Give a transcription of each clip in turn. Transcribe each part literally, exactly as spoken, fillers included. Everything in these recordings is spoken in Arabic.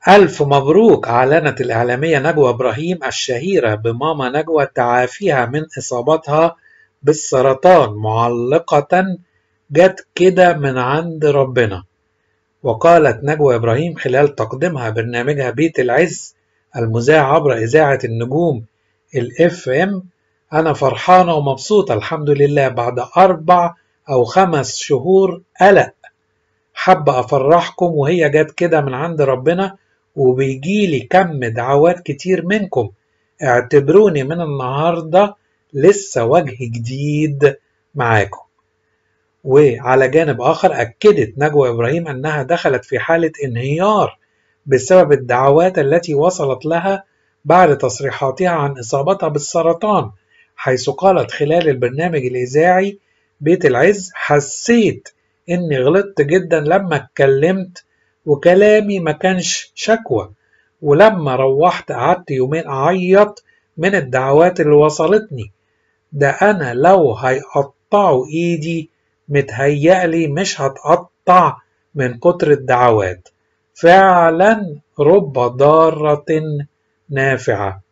ألف مبروك. أعلنت الإعلامية نجوى إبراهيم الشهيرة بماما نجوى تعافيها من إصابتها بالسرطان، معلقة: جت كده من عند ربنا. وقالت نجوى إبراهيم خلال تقديمها برنامجها بيت العز المذاع عبر إذاعة النجوم الإف إم: أنا فرحانة ومبسوطة الحمد لله بعد أربع أو خمس شهور قلق. حابة أفرحكم وهي جت كده من عند ربنا، وبيجيلي كم دعوات كتير منكم. اعتبروني من النهاردة لسه وجه جديد معاكم. وعلى جانب آخر أكدت نجوى إبراهيم أنها دخلت في حالة انهيار بسبب الدعوات التي وصلت لها بعد تصريحاتها عن إصابتها بالسرطان، حيث قالت خلال البرنامج الإذاعي بيت العز: حسيت إني غلطت جدا لما اتكلمت وكلامي ما كانش شكوى، ولما روحت قعدت يومين أعيط من الدعوات اللي وصلتني. ده أنا لو هيقطعوا إيدي متهيألي مش هتقطع من كتر الدعوات. فعلا رب ضارة نافعة.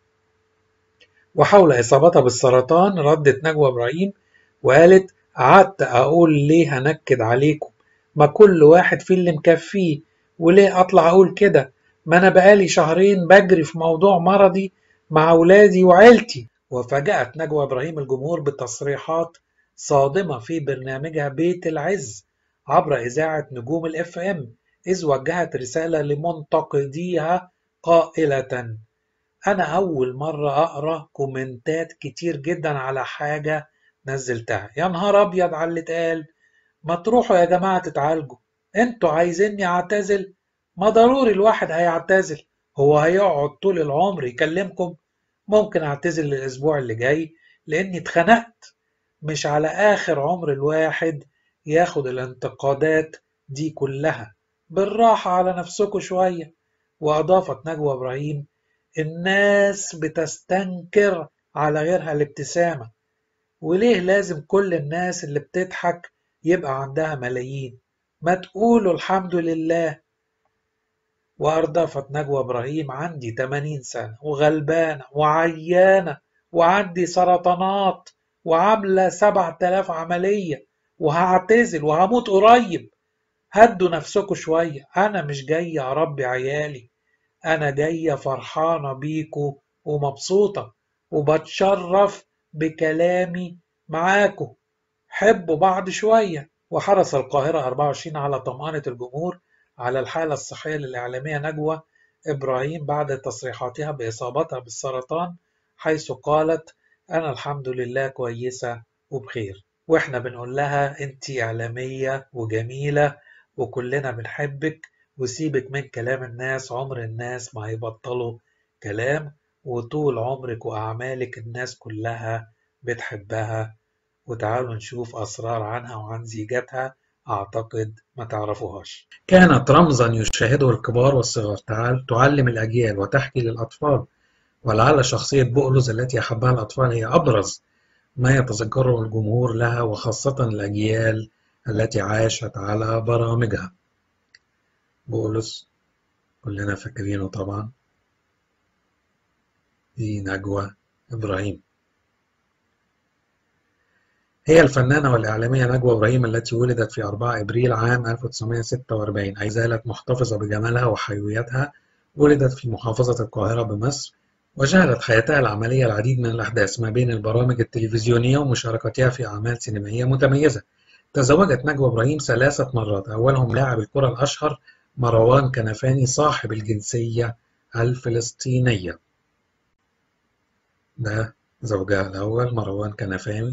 وحول إصابتها بالسرطان ردت نجوى إبراهيم وقالت: قعدت أقول ليه هنكد عليكم، ما كل واحد فيه اللي مكفيه، وليه أطلع أقول كده، ما أنا بقالي شهرين بجري في موضوع مرضي مع أولادي وعيلتي. وفاجأت نجوى إبراهيم الجمهور بتصريحات صادمة في برنامجها بيت العز عبر إذاعة نجوم الإف إم، إذ وجهت رسالة لمنتقديها قائلة: أنا أول مرة أقرأ كومنتات كتير جدا على حاجة نزلتها، يا نهار أبيض على اللي اتقال. ما تروحوا يا جماعة تتعالجوا، انتوا عايزيني أعتزل؟ ما ضروري الواحد هيعتزل، هو هيقعد طول العمر يكلمكم؟ ممكن أعتزل الأسبوع اللي جاي لأني اتخنقت. مش على آخر عمر الواحد ياخد الانتقادات دي كلها، بالراحة على نفسكوا شوية. وأضافت نجوى إبراهيم: الناس بتستنكر على غيرها الابتسامة، وليه لازم كل الناس اللي بتضحك يبقى عندها ملايين؟ ما تقولوا الحمد لله. وأردفت نجوى إبراهيم: عندي تمانين سنة وغلبانة وعيانة وعندي سرطانات وعاملة سبعة آلاف عملية وهعتزل وهموت قريب. هدوا نفسكوا شوية، أنا مش جاية أربي عيالي، أنا جاية فرحانة بيكوا ومبسوطة وبتشرف بكلامي معاكوا. حبوا بعض شوية. وحرص القاهرة أربعة وعشرين على طمأنة الجمهور على الحالة الصحية للإعلامية نجوى إبراهيم بعد تصريحاتها بإصابتها بالسرطان، حيث قالت: أنا الحمد لله كويسة وبخير. وإحنا بنقول لها أنتي إعلامية وجميلة وكلنا بنحبك، وسيبك من كلام الناس، عمر الناس ما هيبطلوا كلام، وطول عمرك وأعمالك الناس كلها بتحبها. وتعالوا نشوف أسرار عنها وعن زيجتها أعتقد ما تعرفوهاش. كانت رمزا يشاهده الكبار والصغار، تعال تعلم الأجيال وتحكي للأطفال، ولعل شخصية بؤلز التي أحبها الأطفال هي أبرز ما يتذكره الجمهور لها، وخاصة الأجيال التي عاشت على برامجها. بؤلز كلنا فاكرينه طبعا، دي نجوى إبراهيم. هي الفنانة والإعلامية نجوى إبراهيم التي ولدت في أربعة إبريل عام ألف وتسعمائة وستة وأربعين، أي زالت محتفظة بجمالها وحيويتها. ولدت في محافظة القاهرة بمصر، وشهدت حياتها العملية العديد من الأحداث ما بين البرامج التلفزيونية ومشاركتها في أعمال سينمائية متميزة. تزوجت نجوى إبراهيم ثلاثة مرات، أولهم لاعب الكرة الأشهر مروان كنفاني صاحب الجنسية الفلسطينية. ده زوجها الأول مروان كنفاني،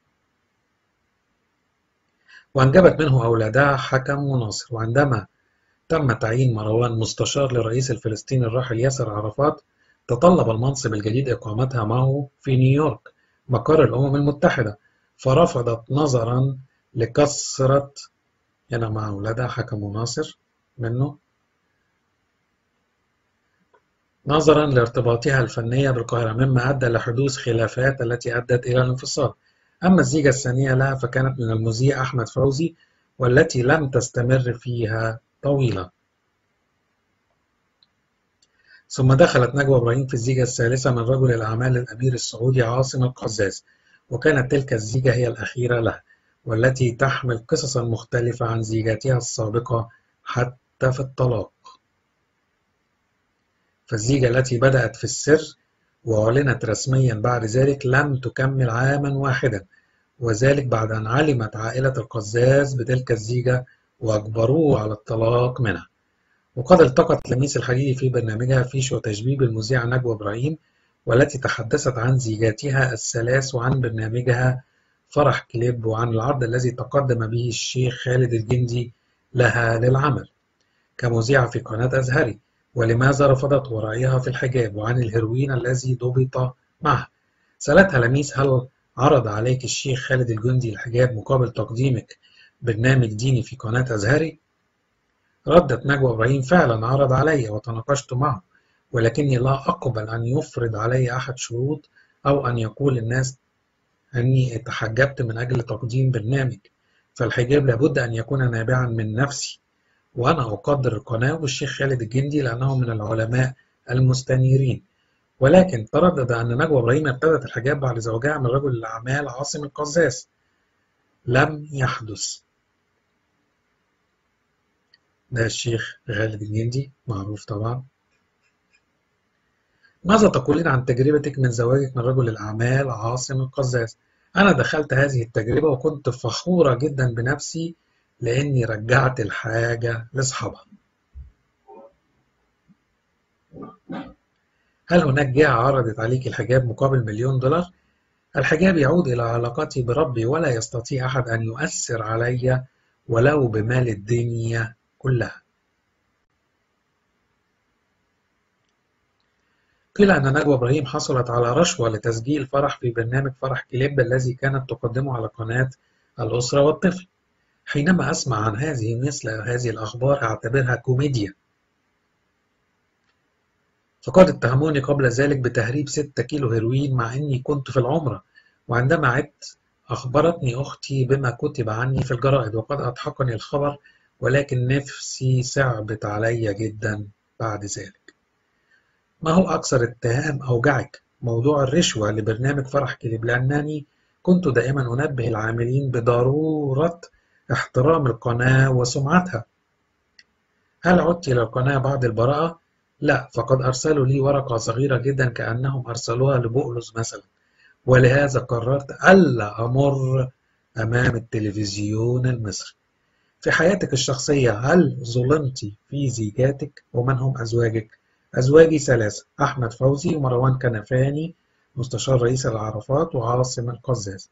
وأنجبت منه أولادها حكم وناصر. وعندما تم تعيين مروان مستشار للرئيس الفلسطيني الراحل ياسر عرفات، تطلب المنصب الجديد إقامتها معه في نيويورك مقر الأمم المتحدة، فرفضت نظرا لكثرة، هنا مع أولادها حكم وناصر منه، نظرا لارتباطها الفنية بالقاهرة، مما أدى لحدوث خلافات التي أدت إلى الانفصال. أما الزيجة الثانية لها فكانت من المذيع أحمد فوزي، والتي لم تستمر فيها طويلا. ثم دخلت نجوى إبراهيم في الزيجة الثالثة من رجل الأعمال الأمير السعودي عاصم القزاز، وكانت تلك الزيجة هي الأخيرة له، والتي تحمل قصصا مختلفة عن زيجاتها السابقة حتى في الطلاق. فالزيجة التي بدأت في السر وأعلنت رسميا بعد ذلك لم تكمل عاما واحدا، وذلك بعد أن علمت عائلة القزاز بتلك الزيجة وأجبروه على الطلاق منها. وقد التقت لميس الحديدي في برنامجها فيش وتشبيه بالمذيعة نجوى إبراهيم، والتي تحدثت عن زيجاتها الثلاث وعن برنامجها فرح كليب وعن العرض الذي تقدم به الشيخ خالد الجندي لها للعمل كمذيعة في قناة أزهري، ولماذا رفضت ورأيها في الحجاب، وعن الهيروين الذي ضبط معه. سألتها لميس: هل عرض عليك الشيخ خالد الجندي الحجاب مقابل تقديمك برنامج ديني في قناة أزهري؟ ردت نجوى إبراهيم: فعلا عرض علي وتناقشت معه، ولكني لا أقبل أن يفرض علي أحد شروط أو أن يقول للناس أني تحجبت من أجل تقديم برنامج، فالحجاب لابد أن يكون نابعا من نفسي، وأنا أقدر القناة والشيخ خالد الجندي لأنه من العلماء المستنيرين. ولكن تردد أن نجوى إبراهيم ابتدت الحجاب بعد زواجها من رجل الأعمال عاصم القزاز. لم يحدث. ده الشيخ خالد الجندي معروف طبعا. ماذا تقولين عن تجربتك من زواجك من رجل الأعمال عاصم القزاز؟ أنا دخلت هذه التجربة وكنت فخورة جدا بنفسي لأني رجعت الحاجة لأصحابها. هل هناك جهة عرضت عليك الحجاب مقابل مليون دولار؟ الحجاب يعود إلى علاقتي بربي، ولا يستطيع أحد أن يؤثر علي ولو بمال الدنيا كلها. قيل أن نجوى إبراهيم حصلت على رشوة لتسجيل فرح في برنامج فرح كليب الذي كانت تقدمه على قناة الأسرة والطفل. حينما أسمع عن هذه مثل هذه الأخبار أعتبرها كوميديا، فقد اتهموني قبل ذلك بتهريب ستة كيلو هيروين مع أني كنت في العمرة، وعندما عدت أخبرتني أختي بما كتب عني في الجرائد، وقد أضحكني الخبر، ولكن نفسي صعبت علي جدا بعد ذلك. ما هو أكثر اتهام أوجعك؟ موضوع الرشوة لبرنامج فرح كليب، لأنني كنت دائما أنبه العاملين بضرورة احترام القناة وسمعتها. هل عدت إلى القناة بعد البراءة؟ لا، فقد أرسلوا لي ورقة صغيرة جدا كأنهم أرسلوها لبؤلس مثلا، ولهذا قررت ألا أمر أمام التلفزيون المصري. في حياتك الشخصية هل ظلمت في زيجاتك؟ ومن هم أزواجك؟ أزواجي ثلاثة: أحمد فوزي ومروان كنفاني مستشار رئيس العرفات وعاصم القزاز.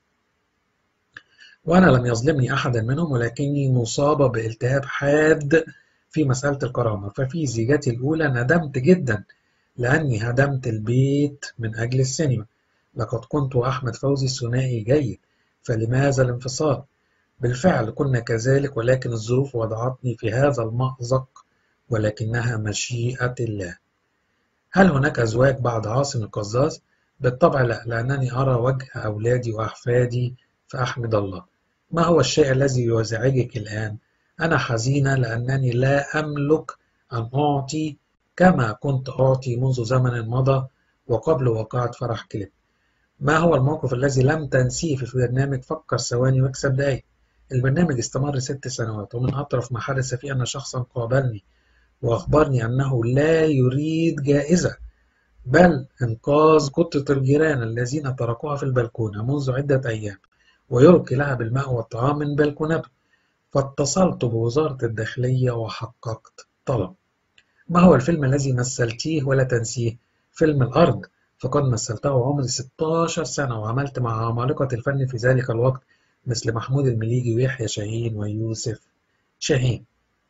وأنا لم يظلمني أحدا منهم، ولكني مصابة بالتهاب حاد في مسألة الكرامة. ففي زيجتي الأولى ندمت جدا لأني هدمت البيت من أجل السينما. لقد كنت وأحمد فوزي ثنائي جيد، فلماذا الانفصال؟ بالفعل كنا كذلك، ولكن الظروف وضعتني في هذا المأزق، ولكنها مشيئة الله. هل هناك أزواج بعد عاصم القزاز؟ بالطبع لا، لأنني أرى وجه أولادي وأحفادي فأحمد الله. ما هو الشيء الذي يزعجك الآن؟ أنا حزينة لأنني لا أملك أن أعطي كما كنت أعطي منذ زمن مضى وقبل وقعة فرح كليب. ما هو الموقف الذي لم تنسيه في برنامج فكر ثواني واكسب دقايق؟ البرنامج استمر ست سنوات، ومن أطرف ما حدث فيه أن شخصا قابلني وأخبرني أنه لا يريد جائزة بل إنقاذ قطة الجيران الذين تركوها في البلكونة منذ عدة أيام، ويلقي لها بالماء والطعام من بلكونته. فاتصلت بوزارة الداخلية وحققت طلب. ما هو الفيلم الذي مثلتيه ولا تنسيه؟ فيلم الأرض، فقد مثلته وعمري ستة عشر سنة، وعملت مع عمالقة الفن في ذلك الوقت مثل محمود المليجي ويحيى شاهين ويوسف شاهين.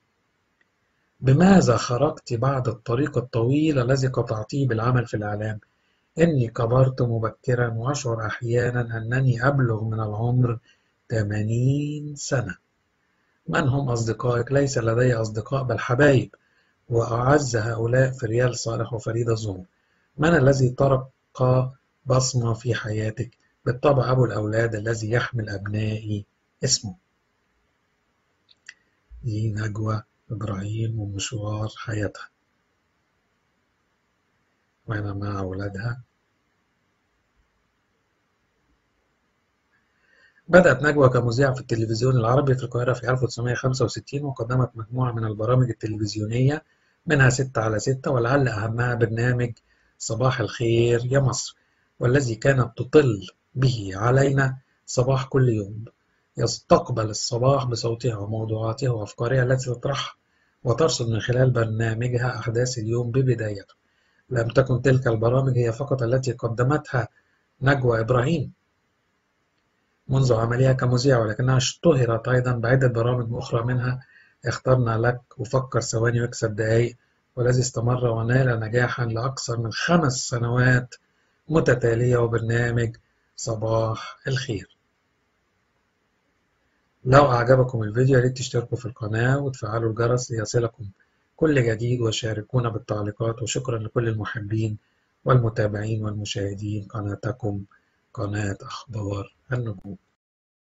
بماذا خرجت بعد الطريق الطويل الذي قطعتيه بالعمل في الإعلام؟ إني كبرت مبكرا وأشعر أحيانا أنني أبلغ من العمر ثمانين سنة. من هم أصدقائك؟ ليس لدي أصدقاء بل حبايب، وأعز هؤلاء فريال صالح وفريدة الزهور. من الذي ترك بصمة في حياتك؟ بالطبع أبو الأولاد الذي يحمل أبنائي اسمه. دي نجوى إبراهيم ومشوار حياتها. وأنا مع أولادها. بدأت نجوى كمذيعة في التلفزيون العربي في القاهرة في ألف وتسعمائة وخمسة وستين، وقدمت مجموعة من البرامج التلفزيونية منها ستة على ستة، ولعل أهمها برنامج صباح الخير يا مصر، والذي كانت تطل به علينا صباح كل يوم. يستقبل الصباح بصوتها وموضوعاتها وأفكارها التي تطرحها، وترصد من خلال برنامجها أحداث اليوم ببدايته. لم تكن تلك البرامج هي فقط التي قدمتها نجوى إبراهيم منذ عملها كمذيعة، ولكنها اشتهرت أيضا بعدة برامج أخرى، منها اخترنا لك، وفكر ثواني واكسب دقايق، والذي استمر ونال نجاحا لأكثر من خمس سنوات متتالية، وبرنامج صباح الخير. لو أعجبكم الفيديو ياريت تشتركوا في القناة وتفعلوا الجرس ليصلكم كل جديد، وشاركونا بالتعليقات. وشكرا لكل المحبين والمتابعين والمشاهدين قناتكم قناة أخبار النجوم.